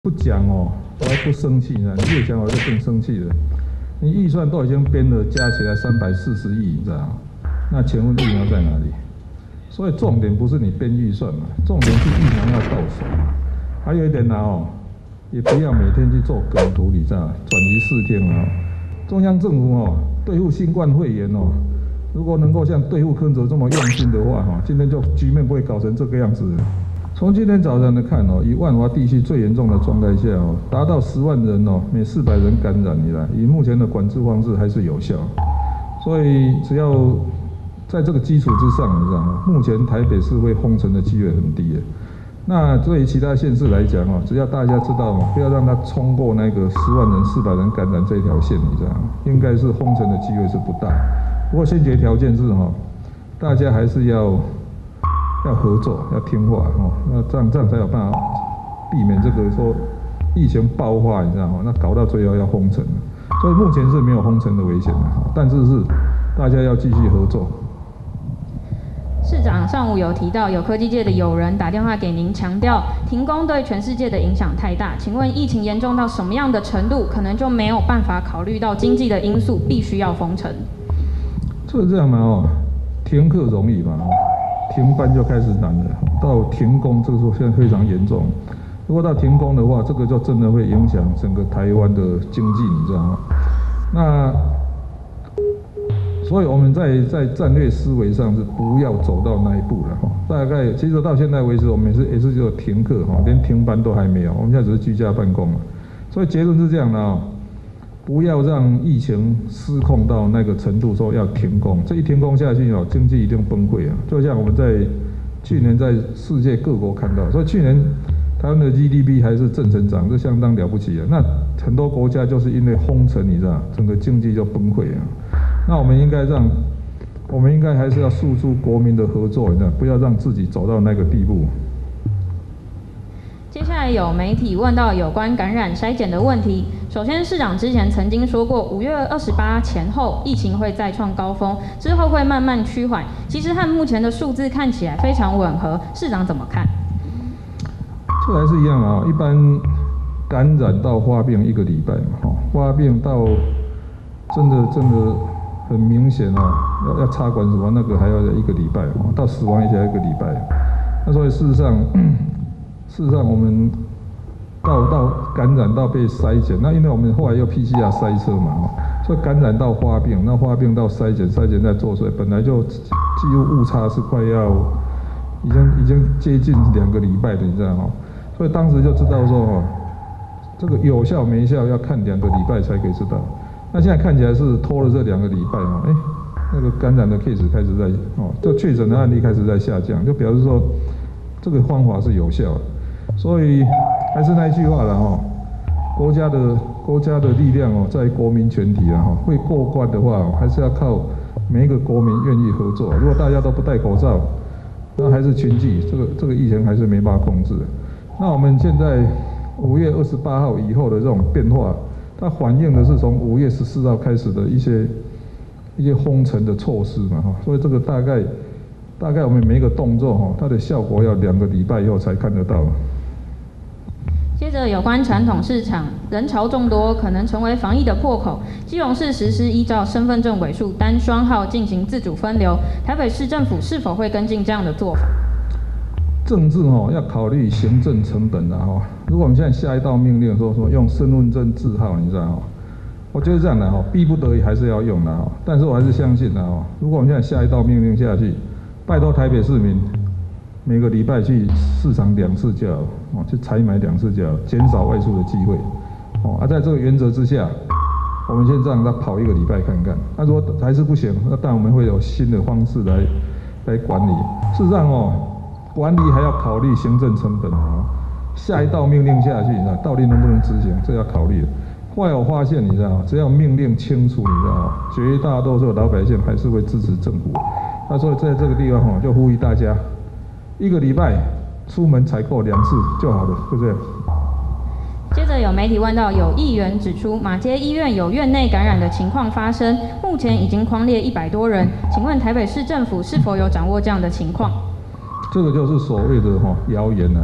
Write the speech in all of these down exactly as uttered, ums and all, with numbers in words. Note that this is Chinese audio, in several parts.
不讲哦，我还不生气呢。你越讲我就更生气了。你预算都已经编了，加起来三百四十亿，你知道吗？那请问疫苗在哪里？所以重点不是你编预算嘛，重点是疫苗要到手。还有一点呢哦，也不要每天去做梗图，你知道吗？转移视听啊。中央政府哦，对付新冠肺炎哦，如果能够像对付柯文哲这么用心的话哈，今天就局面不会搞成这个样子。从今天早上来看哦，以万华地区最严重的状态下哦，达到十万人哦，每四百人感染以来，以目前的管制方式还是有效。所以只要在这个基础之上，你知道吗？目前台北市会封城的机会很低的。那对于其他县市来讲哦，只要大家知道哦，不要让它冲过那个十万人、四百人感染这条线，你知道吗？应该是封城的机会是不大。不过先决条件是哈，大家还是要。要合作，要听话哦，那这样这样才有办法避免这个说疫情爆发，你知道吗？那搞到最后要封城，所以目前是没有封城的危险的，但是是大家要继续合作。 市长上午有提到，有科技界的友人打电话给您，强调停工对全世界的影响太大。请问疫情严重到什么样的程度，可能就没有办法考虑到经济的因素，必须要封城？ 这个这样嘛哦，停课容易嘛。停班就开始难了，到停工这个时候现在非常严重。如果到停工的话，这个就真的会影响整个台湾的经济，你知道吗？那所以我们在在战略思维上是不要走到那一步了哈。大概其实到现在为止，我们也是也是只有停课哈，连停班都还没有。我们现在只是居家办公嘛。所以结论是这样的啊。不要让疫情失控到那个程度，说要停工。这一停工下去哦，经济一定崩溃啊！就像我们在去年在世界各国看到，所以去年台湾的 G D P 还是正成长，这相当了不起啊。那很多国家就是因为封城，你知道，整个经济就崩溃啊。那我们应该让，我们应该还是要诉诸国民的合作，你知道，不要让自己走到那个地步。 接下来有媒体问到有关感染筛检的问题。首先，市长之前曾经说过，五月二十八前后疫情会再创高峰，之后会慢慢趋缓。其实和目前的数字看起来非常吻合，市长怎么看？ 这还是一样啊，一般感染到发病一个礼拜嘛，哈，发病到真的真的很明显啊，要要插管什么那个还要一个礼拜啊，到死亡也要一个礼拜。那所以事实上。事实上，我们到到感染到被筛检，那因为我们后来又 P C R 塞车嘛，所以感染到发病，那发病到筛检，筛检再做出来，本来就几乎误差是快要已经已经接近两个礼拜的，你知道吗？所以当时就知道说，哦，这个有效没效要看两个礼拜才可以知道。那现在看起来是拖了这两个礼拜啊，哎，那个感染的 case 开始在哦，这确诊的案例开始在下降，就表示说这个方法是有效的。所以还是那一句话了哈，国家的国家的力量哦，在国民全体啊哈，会过关的话，还是要靠每一个国民愿意合作。如果大家都不戴口罩，那还是群聚，这个这个疫情还是没办法控制的。那我们现在五月二十八号以后的这种变化，它反映的是从五月十四号开始的一些一些封城的措施嘛哈，所以这个大概大概我们每一个动作哈，它的效果要两个礼拜以后才看得到。 接着有关传统市场人潮众多，可能成为防疫的破口。基隆市实施依照身份证尾数单双号进行自主分流，台北市政府是否会跟进这样的做法？ 政治哦要考虑行政成本的哈。如果我们现在下一道命令说说用身份证字号，你知道哈？我觉得这样的哈，逼不得已还是要用的哈。但是我还是相信的哈，如果我们现在下一道命令下去，拜托台北市民。每个礼拜去市场两次就好，哦，去采买两次就好，减少外出的机会，哦，啊，在这个原则之下，我们先让他跑一个礼拜看看。那如果还是不行，那当然我们会有新的方式来来管理。事实上哦，管理还要考虑行政成本啊。下一道命令下去，你知道到底能不能执行，这要考虑的。后来我发现，你知道，只要命令清楚，你知道，绝大多数老百姓还是会支持政府。那所以在这个地方哈，就呼吁大家。一个礼拜出门采购两次就好了，对不对？ 接着有媒体问到，有议员指出马偕医院有院内感染的情况发生，目前已经匡列一百多人，请问台北市政府是否有掌握这样的情况？ 这个就是所谓的哈谣言呢，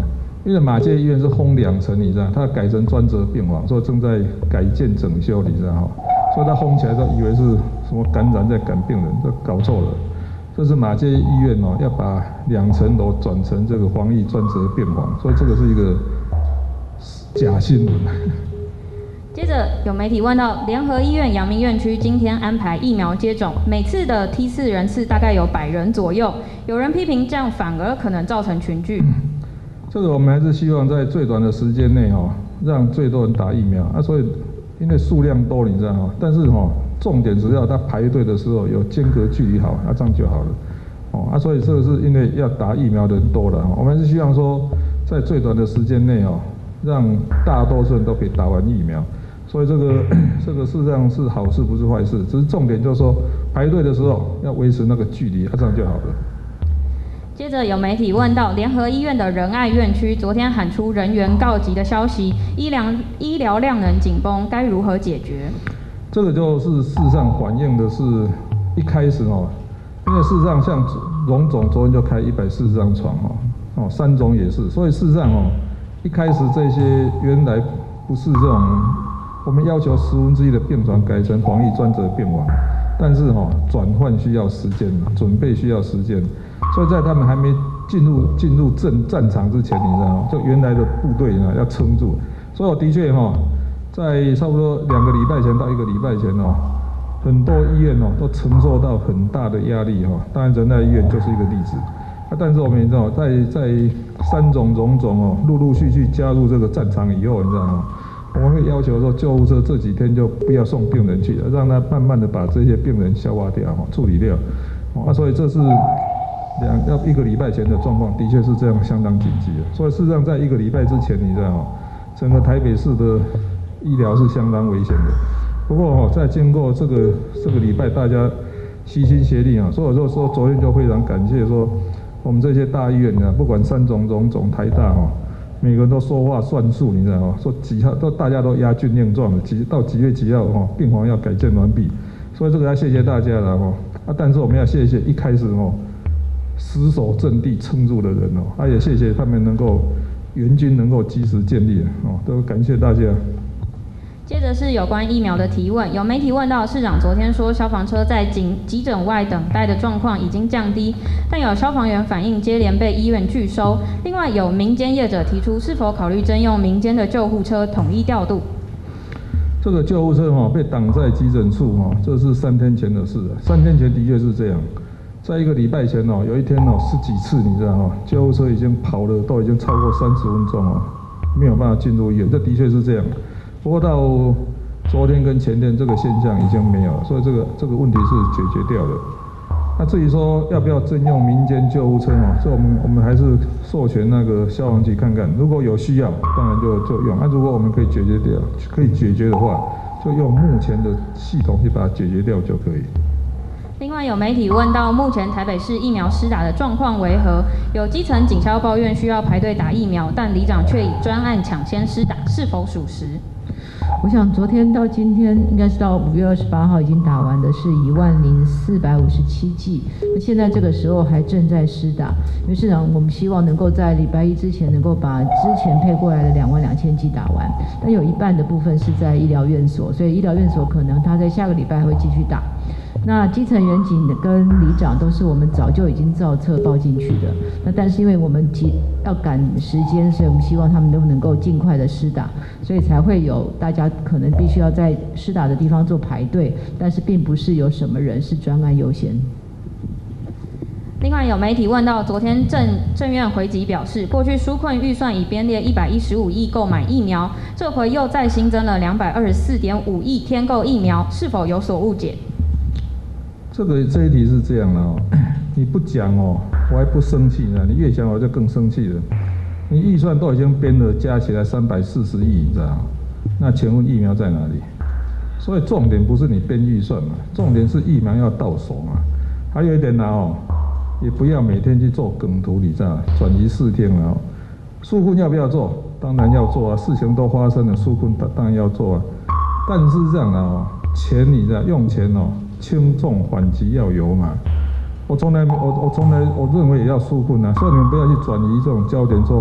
因为马偕医院是封两层，你知道，它改成专责病房，所以正在改建整修，你知道哈。所以它封起来都以为是什么感染在赶病人，这搞错了。这是马偕医院哦，要把两层楼转成这个防疫专责病房，所以这个是一个假新闻。 接着有媒体问到，联合医院阳明院区今天安排疫苗接种，每次的梯次人次大概有百人左右，有人批评这样反而可能造成群聚。 这个我们还是希望在最短的时间内哦，让最多人打疫苗啊。所以因为数量多，你知道吗？但是哦，重点只要他排队的时候有间隔距离好，啊这样就好了。哦啊，所以这个是因为要打疫苗的人多了，我们还是希望说在最短的时间内哦，让大多数人都可以打完疫苗。所以这个这个事实上是好事，不是坏事。只是重点就是说，排队的时候要维持那个距离，啊这样就好了。 接着有媒体问到，联合医院的仁爱院区昨天喊出人员告急的消息，医疗医疗量能紧绷，该如何解决？ 这个就是事实上反映的是，一开始哦，因为事实上像荣总昨天就开一百四十张床哦，哦三总也是，所以事实上哦，一开始这些原来不是这种。我们要求十分之一的病床改成防疫专责病房，但是哈、哦、转换需要时间，准备需要时间，所以在他们还没进入进入战战场之前，你知道吗？就原来的部队呢要撑住，所以我的确哈、哦，在差不多两个礼拜前到一个礼拜前哦，很多医院哦都承受到很大的压力哈、哦，当然仁爱医院就是一个例子，啊，但是我们也知道在在三种种种哦陆陆续续加入这个战场以后，你知道吗？我们会要求说，救护车这几天就不要送病人去了，让他慢慢的把这些病人消化掉、处理掉。啊，所以这是两要一个礼拜前的状况，的确是这样，相当紧急的。所以事实上，在一个礼拜之前，你知道吗？整个台北市的医疗是相当危险的。不过哦，在经过这个这个礼拜，大家齐心协力啊，所以我就说昨天就非常感谢说，我们这些大医院啊，不管三总、荣总、台大哈。每个人都说话算数，你知道吗？说几号都大家都押军令状的，几到几月几号哈，病房要改建完毕，所以这个要谢谢大家了哈。啊，但是我们要谢谢一开始哦，死守阵地撑住的人哦，啊也谢谢他们能够援军能够及时建立哦，都感谢大家。 接着是有关疫苗的提问，有媒体问到市长昨天说消防车在急急诊外等待的状况已经降低，但有消防员反映接连被医院拒收。另外有民间业者提出是否考虑征用民间的救护车统一调度。 这个救护车哈、哦、被挡在急诊处哈、哦，这是三天前的事了。三天前的确是这样，在一个礼拜前哦，有一天哦十几次你知道吗？救护车已经跑了都已经超过三十分钟哦，没有办法进入医院，这的确是这样。不过到昨天跟前天这个现象已经没有了，所以这个这个问题是解决掉了。那至于说要不要征用民间救护车哦，这我们我们还是授权那个消防局看看，如果有需要，当然就就用。那、啊、如果我们可以解决掉，可以解决的话，就用目前的系统去把它解决掉就可以。 另外有媒体问到，目前台北市疫苗施打的状况为何？有基层警消抱怨需要排队打疫苗，但里长却以专案抢先施打，是否属实？ 我想昨天到今天，应该是到五月二十八号已经打完的是一万零四百五十七剂。那现在这个时候还正在施打，因为市长我们希望能够在礼拜一之前能够把之前配过来的两万两千剂打完，但有一半的部分是在医疗院所，所以医疗院所可能他在下个礼拜会继续打。那基层员警跟里长都是我们早就已经造册报进去的，那但是因为我们急要赶时间，所以我们希望他们都能够尽快的施打，所以才会有大家可能必须要在施打的地方做排队，但是并不是有什么人是专案优先。 另外有媒体问到，昨天政政院回击表示，过去纾困预算已编列一百一十五亿购买疫苗，这回又再新增了两百二十四点五亿添购疫苗，是否有所误解？ 这个这一题是这样的哦，你不讲哦，我还不生气呢，你越讲我就更生气了。你预算都已经编了，加起来三百四十亿，你知道吗？那请问疫苗在哪里？所以重点不是你编预算嘛，重点是疫苗要到手嘛。还有一点呢哦，也不要每天去做梗图，你知道吗？转移视听了哦。纾困要不要做？当然要做啊，事情都发生了，纾困当然要做啊。但是这样的哦，钱你知道用钱哦。轻重缓急要有嘛，我从来我我从来我认为也要纾困啊，所以你们不要去转移这种焦点说，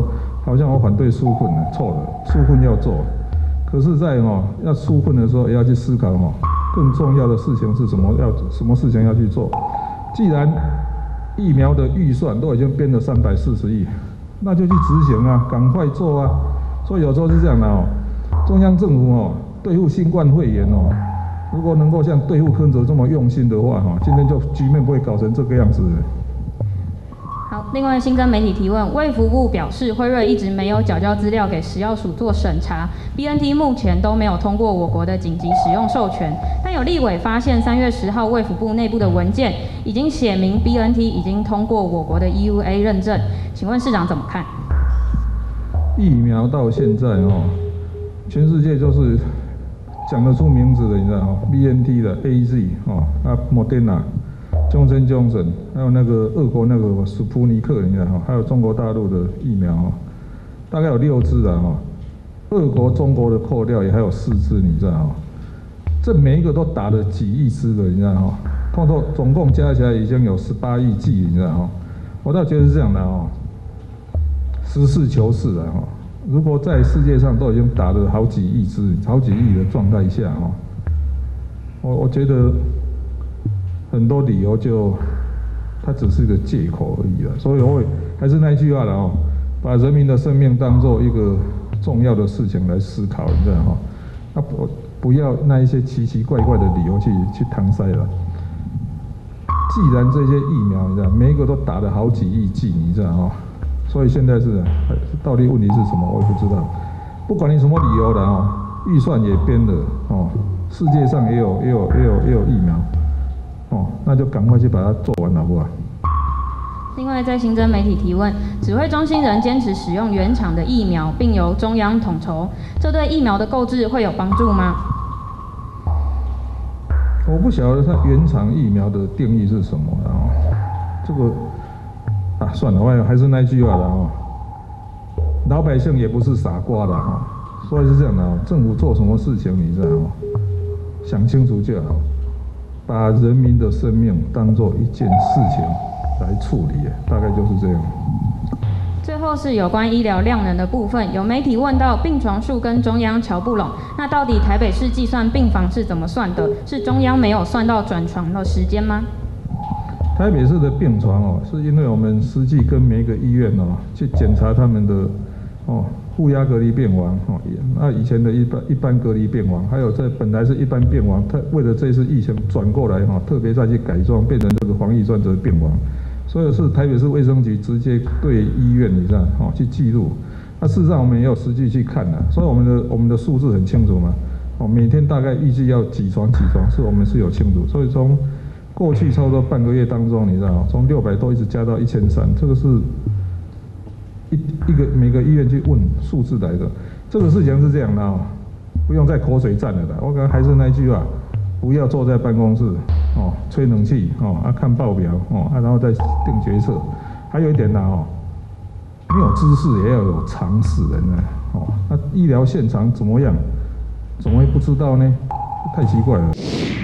好像我反对纾困呢，错了，纾困要做，可是在哦要纾困的时候，也要去思考哦，更重要的事情是什么？要什么事情要去做？既然疫苗的预算都已经编了三百四十亿，那就去执行啊，赶快做啊！所以有时候是这样的哦，中央政府哦对付新冠肺炎哦，如果能够像对付柯哲这么用心的话哈，今天就局面不会搞成这个样子。 好，另外新增媒体提问，卫福部表示辉瑞一直没有缴交资料给食药署做审查 ，B N T 目前都没有通过我国的紧急使用授权，但有立委发现三月十号卫福部内部的文件已经写明 B N T 已经通过我国的 E U A 认证，请问市长怎么看？ 疫苗到现在哦，全世界就是讲得出名字的，你知道哦 ，B N T 的 A Z 哦，啊 Moderna。Johnson Johnson， 还有那个俄国那个斯普尼克，你知道哈，还有中国大陆的疫苗哈，大概有六支啊哈，俄国、中国的扣掉也还有四支，你知道哈，这每一个都打了几亿支的，你知道哈，通通总共加起来已经有十八亿剂，你知道哈，我倒觉得是这样的哦，实事求是的哈，如果在世界上都已经打了好几亿支、好几亿的状态下哈，我我觉得。很多理由就，它只是个借口而已了，所以我还是那一句话了哦，把人民的生命当做一个重要的事情来思考，你知道哈，那不不要那一些奇奇怪怪的理由去去搪塞了。既然这些疫苗，你知道每一个都打了好几亿剂，你知道哈，所以现在是到底问题是什么，我也不知道。不管你什么理由的哦，预算也编了哦，世界上也有也有也有也有疫苗。哦，那就赶快去把它做完，好不好？ 另外，在新增媒体提问，指挥中心仍坚持使用原厂的疫苗，并由中央统筹，这对疫苗的购置会有帮助吗？ 我不晓得它原厂疫苗的定义是什么的哦，这个啊，算了，我还是那句话了哦，老百姓也不是傻瓜的哈，所以是这样的哦，政府做什么事情，你知道哦，想清楚就好。把人民的生命当作一件事情来处理，大概就是这样。 最后是有关医疗量能的部分，有媒体问到病床数跟中央瞧不拢，那到底台北市计算病房是怎么算的？是中央没有算到转床的时间吗？ 台北市的病床哦，是因为我们实际跟每一个医院哦去检查他们的哦。负压隔离病房，哦，那以前的一般一般隔离病房，还有在本来是一般病房，它为了这次疫情转过来哈，特别再去改装变成这个防疫专责病房，所以是台北市卫生局直接对医院你知道哦去记录，那事实上我们也有实际去看的，所以我们的我们的数字很清楚嘛，哦每天大概预计要几床几床，是我们是有清楚，所以从过去差不多半个月当中，你知道从六百多一直加到一千三，这个是。一一个每个医院去问数字来的，这个事情是这样的哦，不用再口水战了的。我刚还是那句话，不要坐在办公室哦，吹冷气哦，啊看报表哦，啊然后再定决策。还有一点呢哦，没有知识也要有常识人呢哦，那医疗现场怎么样？怎么会不知道呢？太奇怪了。